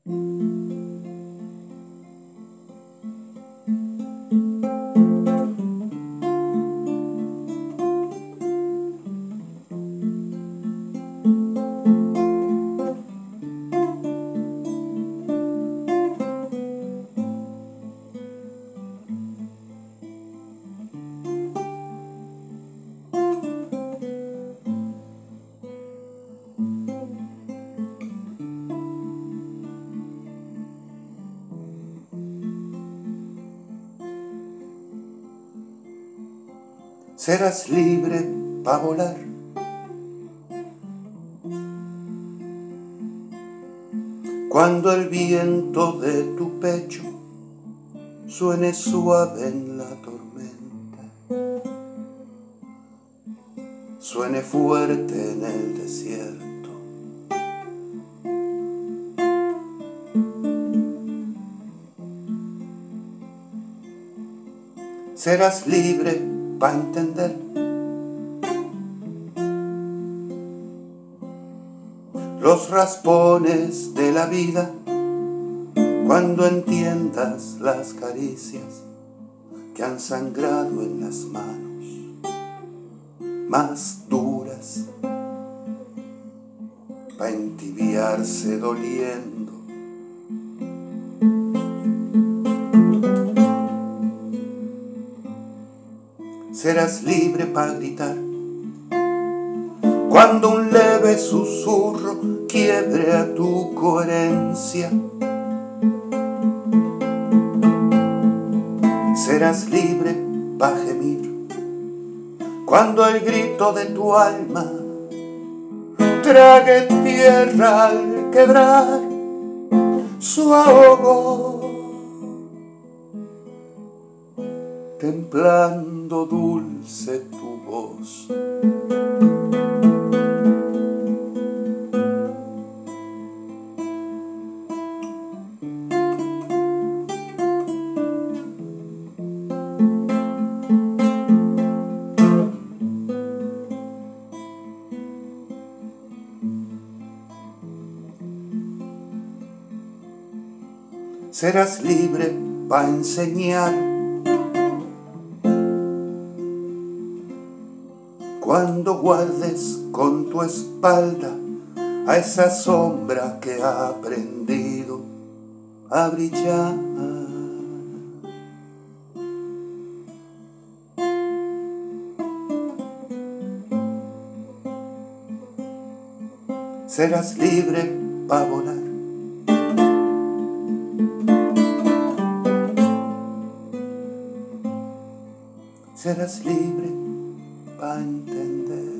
Serás libre pa' volar. Cuando el viento de tu pecho suene suave en la tormenta, suene fuerte en el desierto. Serás libre pa' entender los raspones de la vida, cuando entiendas las caricias que han sangrado en las manos más duras, pa' entibiarse doliendo. Serás libre pa' gritar cuando un leve susurro quiebre a tu coherencia. Serás libre pa' gemir cuando el grito de tu alma trague tierra al quebrar su ahogo, templando dulce tu voz. Serás libre pa' enseñar cuando guardes con tu espalda a esa sombra que ha aprendido a brillar. Serás libre pa' volar. Serás libre pa' entender.